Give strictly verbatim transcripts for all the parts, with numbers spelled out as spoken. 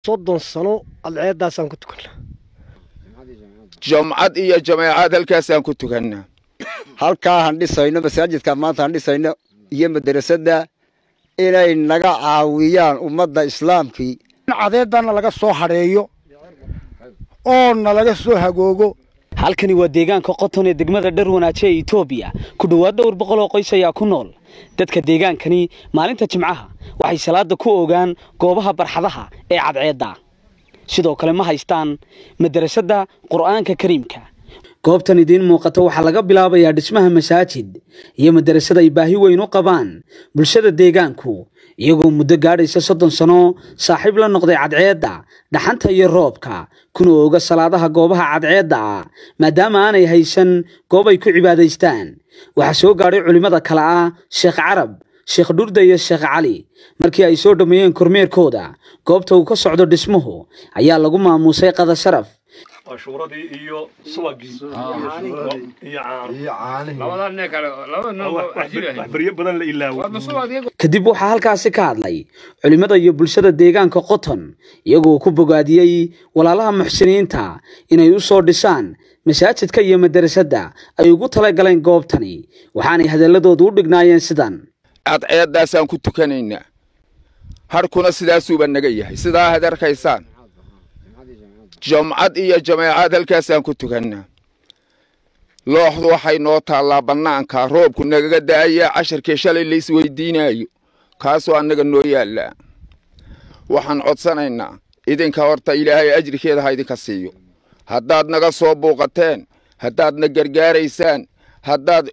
soddon sano alceedaasaan ku tukanaa jamcad iyo jameecad halkaasaan ku tukanaa halkaa han dhisayno masaajidka maanta han dhisayno iyo madrasada inay naga caawiyaan ummadda islaamkii cadeedana laga soo hareeyo oo nalaga soo hagoogo. halkani waa deegaanka qoton ee degmada Dharwanaaje ee Itoobiya ku dhawaad dhowr boqol oo qoys ayaa ku nool. dadka deegaankani maalinta jimcaha waxay salaada ku ogaan goobaha barxadaha ee cadceeda sidoo kale ma haystaan madrasada quraanka kariimka. goobtan idin muuqato waxa laga bilaabayaa dhismaha masaajid iyo madrasada ay baahi weyn u qabaan bulshada deegaanku iyagoo muddo gaadhaysa soddon sano saaxiib la noqday cadceeda dhaxanta iyo roobka kuna ooga salaadaha goobaha cadceeda maadaama aanay haysan goob ay ku cibaadaystaan. waxa soo gaaray culimada kala ah Sheekh Carab, Sheekh Durda iyo Sheekh Cali markii ay soo dhameeyeen kormeerkooda goobta uu ka socdo dhismuhu ayaa lagu maamusay qada sharaf ashuuradii iyo subagii iyo caano labadan neekale labadan waxbariyo badan la ilaawo. kadib waxa halkaasi ka hadlay culimada iyo bulshada deegaanka qoton iyagoo ku bogaadiyay walaalaha muxsiniinta inay u soo dhisaan masaajidka iyo madrasada ay ugu tala galeen goobtani waxaanay hadaladoodu u dhignaayeen sidan cadceedaasaan ku tukanaynaa harkuna sidaasuuba naga yahay sidaa had arkaysaan jamcad iyo jameecad halkaasaan ku tukanaa looxdu waxay noo taallaa bannaanka roobku nagaga da'aya casharkii shalay la isweydiinayo kaasoo annaga noo yaallaa waxaan codsanaynaa idinka horta ilaahay ajrikeeda ha idinka siiyo haddaad naga soo buuqateen haddaadna gargaaraysaan haddaad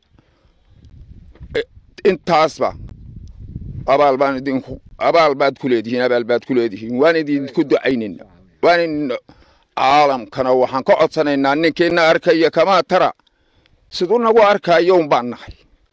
intaasba abaal baan idinku abaal baad ku leedihiin abaal baad ku leedihiin waan idinku ducaynayna waan caalamkana waxaan ka codsanaynaa ninkeena arkaya kama tara sidoo nagu arkayo un baan nahay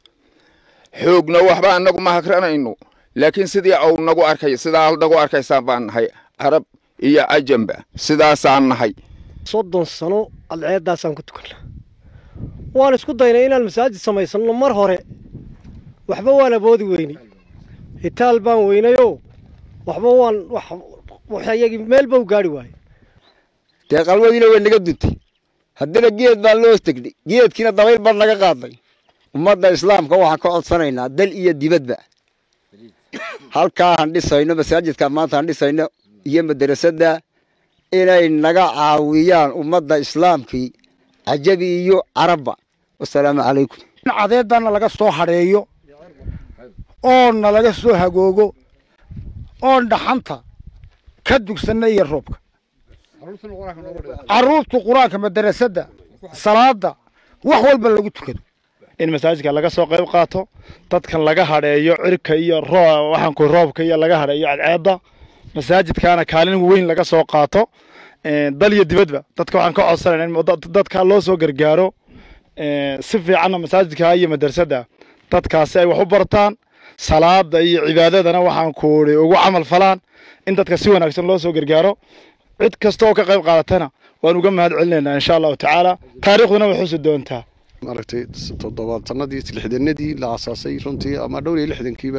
xoogna waxba anagu ma hakranayno laakiin sidii uu nagu arkayo sidaa nagu arkaysaan baan nahay arab iyo ajamba sidaasaan nahay. soddon sano alceedaasaan ku tukanaa waan isku daynay inaan masaajid samaysano mar hore waxba waan aboodi weynay hitaal baan weynayo waxba waan wax waxayagi meel baa u gaari waayay dee qalbadiina way naga duntay haddana geed baan loo tegday geedkiina dabayl baan naga qaaday. ummadda islaamka waxaan ka codsanaynaa dal iyo dibadba halkaa han dhisayno masaajidka maanta han dhisayno iyo madrasada inay naga caawiyaan ummadda islaamkii cajabi iyo carabba. wassalaamu calaykum. cadeedana laga soo hareeyo oo nalaga soo hagoogo oo dhaxanta ka dugsanay iyo roobka caruurtu quraanka madrasada salaada wax walba lagu tukado in masaajidka laga soo qayb qaato dadkan laga hareeyo cirka iyo roob waxaan ku roobka iyo laga hareeyo cadceeda masaajidkana kaalin weyn laga soo qaato dal iyo dibadba dadka waxaan ka codsanaynaa in dadka loo soo gargaaro si fiican masaajidka iyo madrasada dadkaasi ay wax u bartaan salaada iyo cibaadadana waxaan ku ugu amal falaan in dadka si wanaagsan loo soo gargaaro cid kasta oo ka qayb qaadatana waan uga mahad celinaynaa insha Allah taala taariikhduna way xusi doontaa. maaragtay toddobaadnadii lixdanadii la asaasay runtii ama dhowr iyo lixdankiiba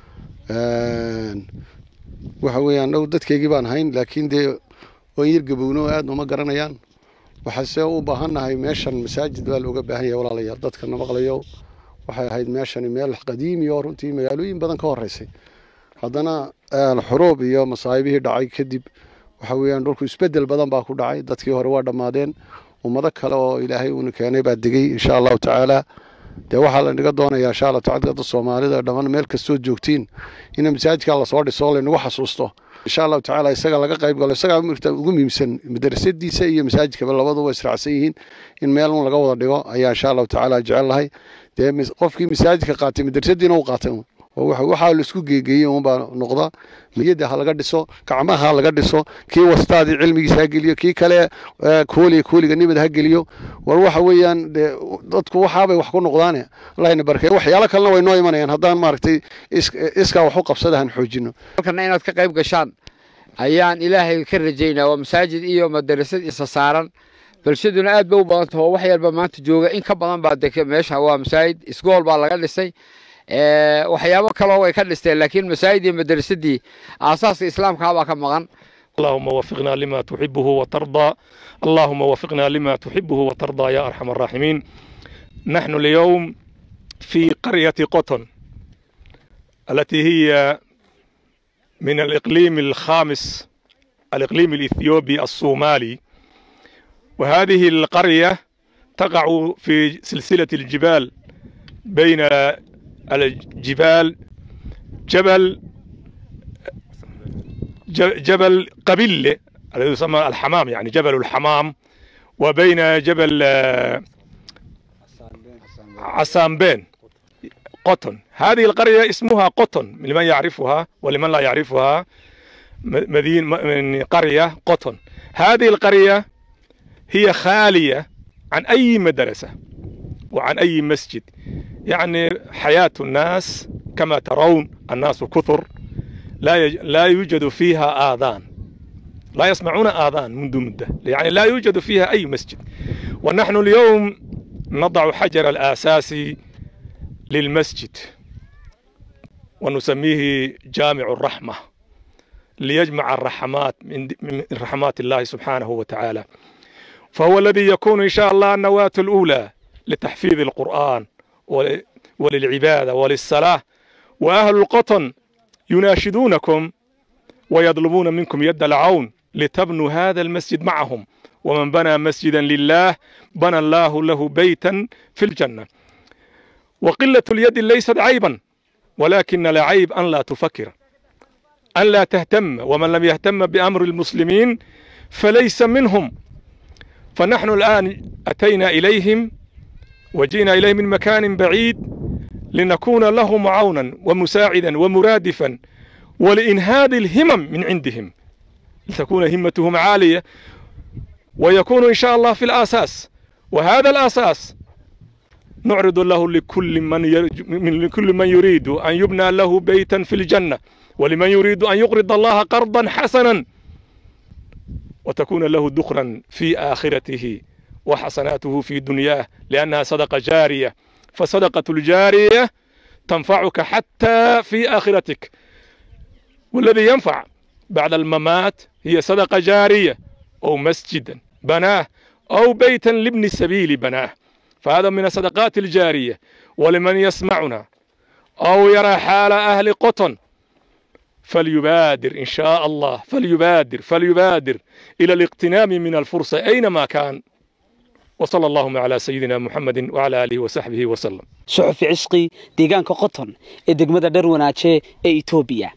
een waxa weeyaan dhow dadkeygii baan hayn laakiin de waan yar gabowno aad uma garanayaan waxaase u baahanahay meeshan masaajid baa looga baahan yahay walaalayaal dadka maqlayo waxay ahayd meeshan meel qadiimi oo runtii magaalooyin badan ka horeysay haddana xuruub iyo masaa'ibihii dhacay kadib waxa weeyaan dhulku isbedel badan baa ku dhacay dadkii hore waa dhamaadeen ummado kale oo ilaahay uu keenay baa digay insha Allah taala de waxa la dhiga doonayaa insha Allah taala dadka Soomaalida dhamaan meel kastoo joogtiin in masaajidka la soo dhiso la nagu xasuusto insha Allah taala isaga laga qayb galo isaga mirta ugu muhiimsan madrasadiisa iyo masaajidka labaduba israacsan yihiin in meel uu laga wada dhigo ayaa insha Allah taala jecelahay de qofkii masaajidka qaatay madrasadiina uu qaatay waxa waxa la isku geegeeyay oo baa noqda miyada laga dhiso gacmaha laga dhiso kii wastaadi cilmigiisa geliyo kii kale kooli kooliga nimad ha geliyo war waxa weeyaan dadku waxa bay wax ku noqdaan Allahna barkay waxyaalo kale way noo imanayaan haddaan maaragtay iska wax u qabsadahan xoojino halkan inaad ka qayb gashaan ayaan ilaahay ka rajaynaa waa masaajid iyo madrasad isa saaran bulshaduna aad bay u badan tahay wax yar ba maanta jooga in ka badan baa dadka meesha waa masaajid iskool baa laga dhisay waxyaabo kale oo ay ka dhisteen laakiin masaajid iyo madrasadii aasaaska islaamka baa ka maqan اللهم وفقنا لما تحبه وترضى اللهم وفقنا لما تحبه وترضى يا أرحم الراحمين. نحن اليوم في قرية قطن التي هي من الإقليم الخامس، الإقليم الإثيوبي الصومالي، وهذه القرية تقع في سلسلة الجبال بين الجبال جبل جبل قبيلة الذي يسمى الحمام، يعني جبل الحمام، وبين جبل عسامبين قطن. هذه القرية اسمها قطن لمن يعرفها، ولمن لا يعرفها مدينة من قرية قطن. هذه القرية هي خالية عن أي مدرسة وعن أي مسجد، يعني حياة الناس كما ترون الناس كثر، لا لا يوجد فيها آذان، لا يسمعون آذان منذ مدة، يعني لا يوجد فيها أي مسجد. ونحن اليوم نضع حجر الأساسي للمسجد ونسميه جامع الرحمة، ليجمع الرحمات من رحمات الله سبحانه وتعالى، فهو الذي يكون إن شاء الله النواة الأولى لتحفيظ القرآن وللعبادة وللصلاة. وأهل القطن يناشدونكم ويطلبون منكم يد العون لتبنوا هذا المسجد معهم، ومن بنى مسجدا لله بنى الله له بيتا في الجنة. وقلة اليد ليست عيبا، ولكن العيب أن لا تفكر، أن لا تهتم، ومن لم يهتم بأمر المسلمين فليس منهم. فنحن الآن أتينا إليهم وجينا إليهم من مكان بعيد لنكون لهم عونا ومساعدا ومرادفا، ولإنهاض الهمم من عندهم، لتكون همتهم عالية ويكون إن شاء الله في الأساس. وهذا الأساس نعرض له لكل من من لكل من يريد أن يبنى له بيتا في الجنة، ولمن يريد أن يقرض الله قرضا حسنا وتكون له ذخرا في آخرته وحسناته في دنياه، لأنها صدقة جارية. فصدقة الجارية تنفعك حتى في آخرتك، والذي ينفع بعد الممات هي صدقة جارية، أو مسجدا بناه، أو بيتا لابن السبيل بناه، فهذا من الصدقات الجارية. ولمن يسمعنا أو يرى حال أهل قطن فليبادر إن شاء الله، فليبادر فليبادر إلى الاغتنام من الفرصة أينما كان. وصلى اللهم على سيدنا محمد وعلى آله وصحبه وسلم. suxufi cisqi deegaanka qoton ee degmada Dharwanaaje ee Itoobiya.